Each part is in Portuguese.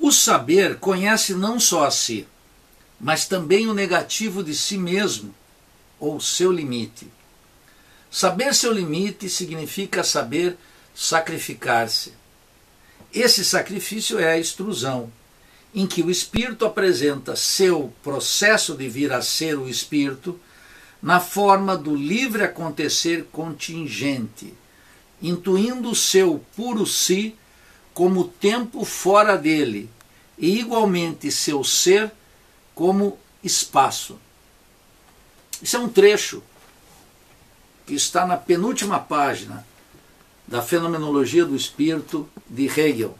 O saber conhece não só a si, mas também o negativo de si mesmo, ou seu limite. Saber seu limite significa saber sacrificar-se. Esse sacrifício é a extrusão, em que o espírito apresenta seu processo de vir a ser o espírito na forma do livre acontecer contingente, intuindo o seu puro si como tempo fora dele e igualmente seu ser como espaço. Isso é um trecho que está na penúltima página da Fenomenologia do Espírito de Hegel.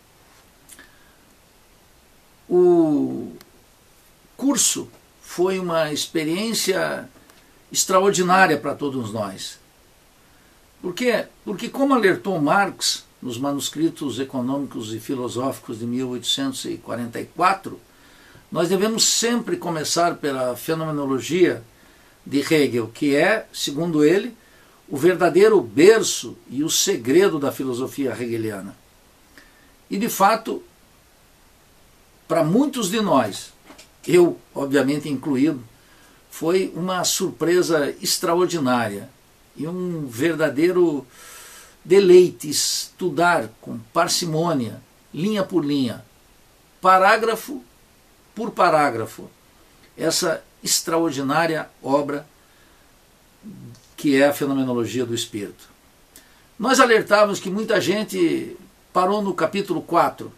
O curso foi uma experiência extraordinária para todos nós. Por quê? Porque, como alertou Marx nos manuscritos econômicos e filosóficos de 1844, nós devemos sempre começar pela fenomenologia de Hegel, que é, segundo ele, o verdadeiro berço e o segredo da filosofia hegeliana. E, de fato, para muitos de nós, eu, obviamente, incluído, foi uma surpresa extraordinária e um verdadeiro deleite estudar com parcimônia, linha por linha, parágrafo por parágrafo, essa extraordinária obra que é a Fenomenologia do Espírito. Nós alertávamos que muita gente parou no capítulo 4.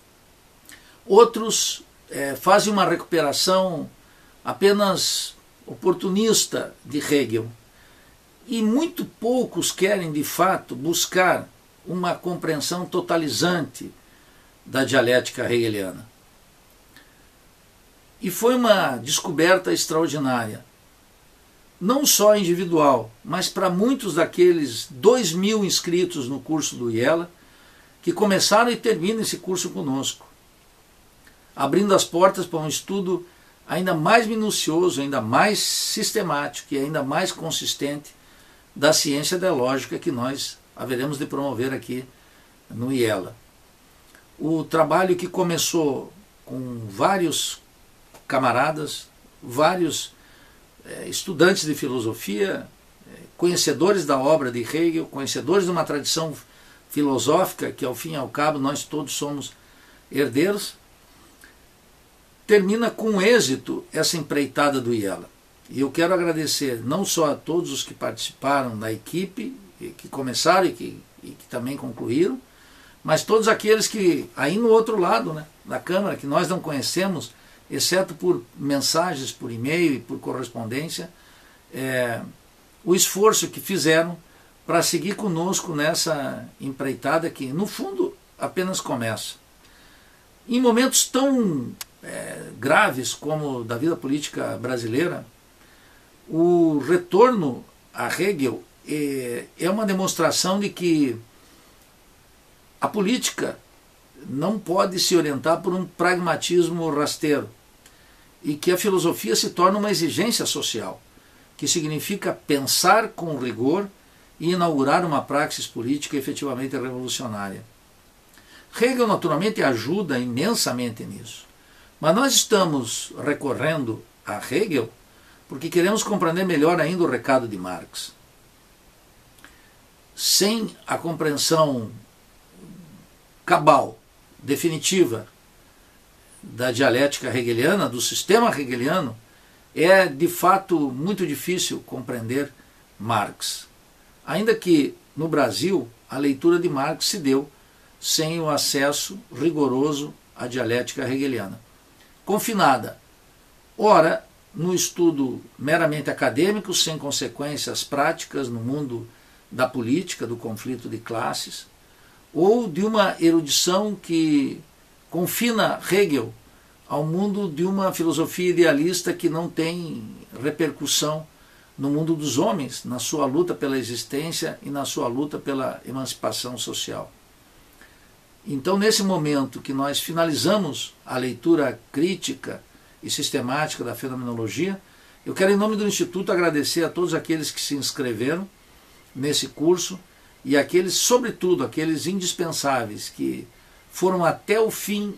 Outros fazem uma recuperação apenas oportunista de Hegel. E muito poucos querem, de fato, buscar uma compreensão totalizante da dialética hegeliana. E foi uma descoberta extraordinária. Não só individual, mas para muitos daqueles 2.000 inscritos no curso do IELA, que começaram e terminam esse curso conosco, abrindo as portas para um estudo ainda mais minucioso, ainda mais sistemático e ainda mais consistente da ciência da lógica que nós haveremos de promover aqui no IELA. O trabalho que começou com vários camaradas, vários estudantes de filosofia, conhecedores da obra de Hegel, conhecedores de uma tradição filosófica que, ao fim e ao cabo, nós todos somos herdeiros, termina com êxito essa empreitada do IELA. E eu quero agradecer não só a todos os que participaram da equipe, que começaram e que também concluíram, mas todos aqueles que, aí no outro lado, né, da Câmara, que nós não conhecemos, exceto por mensagens, por e-mail e por correspondência, o esforço que fizeram para seguir conosco nessa empreitada que, no fundo, apenas começa. Em momentos tão graves como da vida política brasileira, o retorno a Hegel é uma demonstração de que a política não pode se orientar por um pragmatismo rasteiro e que a filosofia se torna uma exigência social, que significa pensar com rigor e inaugurar uma praxis política efetivamente revolucionária. Hegel, naturalmente, ajuda imensamente nisso. Mas nós estamos recorrendo a Hegel porque queremos compreender melhor ainda o recado de Marx. Sem a compreensão cabal, definitiva, da dialética hegeliana, do sistema hegeliano, é de fato muito difícil compreender Marx. Ainda que no Brasil a leitura de Marx se deu sem o acesso rigoroso à dialética hegeliana. Confinada, ora, no estudo meramente acadêmico, sem consequências práticas no mundo da política, do conflito de classes, ou de uma erudição que confina Hegel ao mundo de uma filosofia idealista que não tem repercussão no mundo dos homens, na sua luta pela existência e na sua luta pela emancipação social. Então, nesse momento que nós finalizamos a leitura crítica e sistemática da fenomenologia, eu quero, em nome do Instituto, agradecer a todos aqueles que se inscreveram nesse curso e aqueles, sobretudo, aqueles indispensáveis que foram até o fim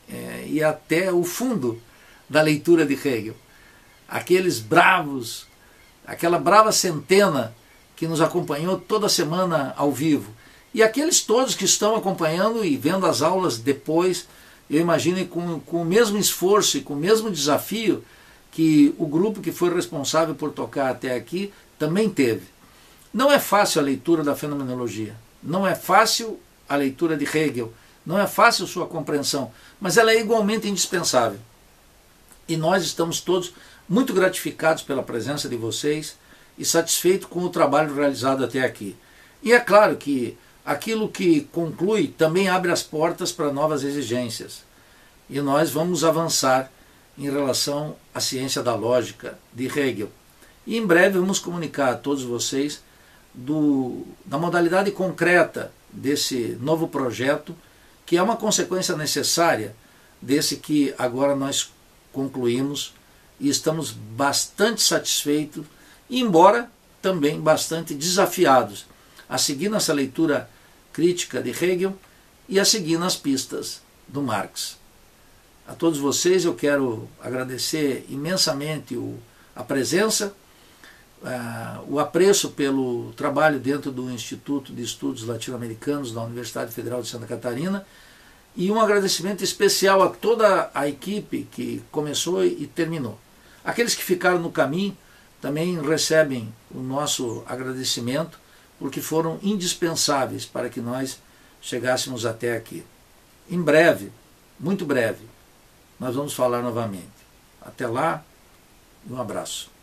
ir até o fundo da leitura de Hegel. Aqueles bravos, aquela brava centena que nos acompanhou toda semana ao vivo. E aqueles todos que estão acompanhando e vendo as aulas depois, eu imagino com o mesmo esforço e com o mesmo desafio que o grupo que foi responsável por tocar até aqui também teve. Não é fácil a leitura da fenomenologia, não é fácil a leitura de Hegel, não é fácil sua compreensão, mas ela é igualmente indispensável. E nós estamos todos muito gratificados pela presença de vocês e satisfeitos com o trabalho realizado até aqui. E é claro que aquilo que conclui também abre as portas para novas exigências. E nós vamos avançar em relação à ciência da lógica de Hegel. E em breve vamos comunicar a todos vocês da modalidade concreta desse novo projeto, que é uma consequência necessária desse que agora nós concluímos e estamos bastante satisfeitos, embora também bastante desafiados a seguir nessa leitura crítica de Hegel e a seguir nas pistas do Marx. A todos vocês eu quero agradecer imensamente a presença, o apreço pelo trabalho dentro do Instituto de Estudos Latino-Americanos da Universidade Federal de Santa Catarina e um agradecimento especial a toda a equipe que começou e terminou. Aqueles que ficaram no caminho também recebem o nosso agradecimento, porque foram indispensáveis para que nós chegássemos até aqui. Em breve, muito breve, nós vamos falar novamente. Até lá, um abraço.